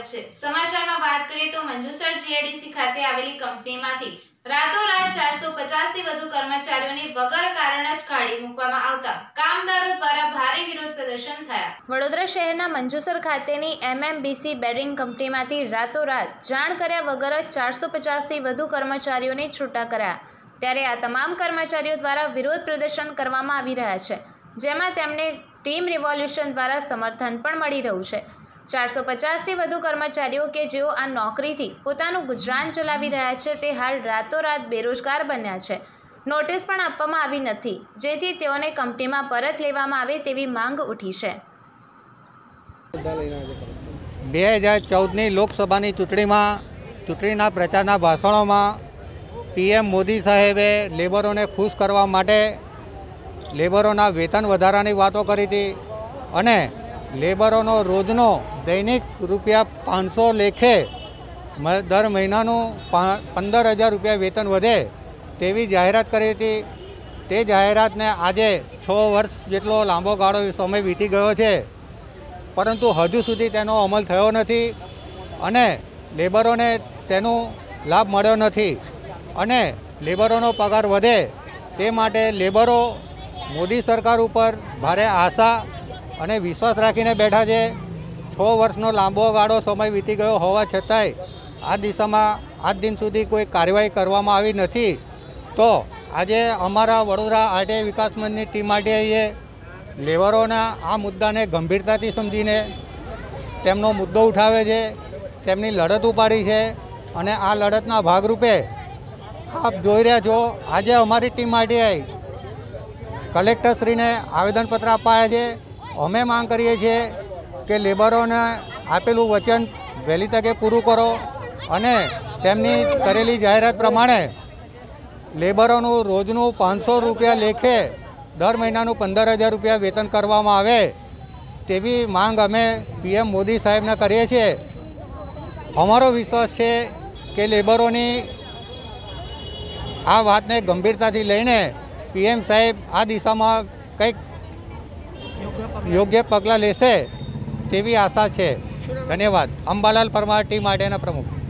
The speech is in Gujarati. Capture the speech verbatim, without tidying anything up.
સ્વાગત છે। સમાચારમાં વાત કરીએ તો મંજુસર જીઆઈડીસી ખાતે આવેલી કંપનીમાંથી રાતોરાત ચારસો પચાસ થી વધુ કર્મચારીઓને વગર કારણ જ કાઢી મૂકવામાં આવતા કામદારો દ્વારા ભારે વિરોધ પ્રદર્શન થયા। વડોદરા શહેરના મંજુસર ખાતેની એમએમબીસી બેરિંગ કંપનીમાંથી રાતોરાત જાણ કર્યા વગર જ ચારસો પચાસ થી વધુ કર્મચારીઓને છૂટા કર્યા, ત્યારે આ તમામ કર્મચારીઓ દ્વારા વિરોધ પ્રદર્શન કરવામાં આવી રહ્યા છે, જેમાં તેમને ટીમ રિવોલ્યુશન દ્વારા સમર્થન પણ મળી રહ્યું છે। ચારસો પચાસ થી વધુ કર્મચારીઓ કે જેઓ આ નોકરીથી પોતાનું ગુજરાન ચલાવી રહ્યા છે તે હાલ રાતોરાત બેરોજગાર બન્યા છે। નોટિસ પણ આપવામાં આવી નથી, જેથી તેઓને કંપનીમાં પરત લેવામાં આવે તેવી માંગ ઉઠી છે। બે હજાર ચૌદની લોકસભાની ચૂંટણીમાં ચૂંટણીના પ્રચારના ભાષણોમાં પીએમ મોદી સાહેબે લેબરોને ખુશ કરવા માટે લેબરોના વેતન વધારાની વાતો કરી હતી અને લેબરોનો રોજનો દૈનિક રૂપિયા પાંચસો લેખે દર મહિનાનું પંદર હજાર રૂપિયા વેતન વધે તેવી જાહેરાત કરી હતી। તે જાહેરાતને આજે છ વર્ષ જેટલો લાંબો ગાળો સમય વીતી ગયો છે, પરંતુ હજુ સુધી તેનો અમલ થયો નથી અને લેબરોને તેનો લાભ મળ્યો નથી અને લેબરોનો પગાર વધે તે માટે લેબરો મોદી સરકાર ઉપર ભારે આશા અને વિશ્વાસ રાખીને બેઠા છે। છ વર્ષનો લાંબો ગાળો સમય વીતી ગયો હોવા છતાંય આ દિશામાં આજ દિન સુધી કોઈ કાર્યવાહી કરવામાં આવી નથી। તો આજે અમારા વડોદરા આરટીઆઈ વિકાસ મંચની ટીમ આરટીઆઈએ લેબરોના આ મુદ્દાને ગંભીરતાથી સમજીને તેમનો મુદ્દો ઉઠાવે છે, તેમની લડત ઉપાડી છે અને આ લડતના ભાગરૂપે આપ જોઈ રહ્યા છો આજે અમારી ટીમ આરટીઆઈ કલેક્ટરશ્રીને આવેદનપત્ર અપાયા છે। અમે માંગ કરીએ છીએ કે લેબરોને આપેલું વચન વહેલી તકે પૂરું કરો અને તેમની કરેલી જાહેરાત પ્રમાણે લેબરોનું રોજનું પાંચસો રૂપિયા લેખે દર મહિનાનું પંદર હજાર રૂપિયા વેતન કરવામાં આવે તેવી માંગ અમે પીએમ મોદી સાહેબને કરીએ છીએ। અમારો વિશ્વાસ છે કે લેબરોની આ વાતને ગંભીરતાથી લઈને પીએમ સાહેબ આ દિશામાં કંઈક યોગ્ય પગલાં લેશે તેવી આશા છે। ધન્યવાદ। અંબાલાલ પરમાર ટીમ માટેના પ્રમુખ।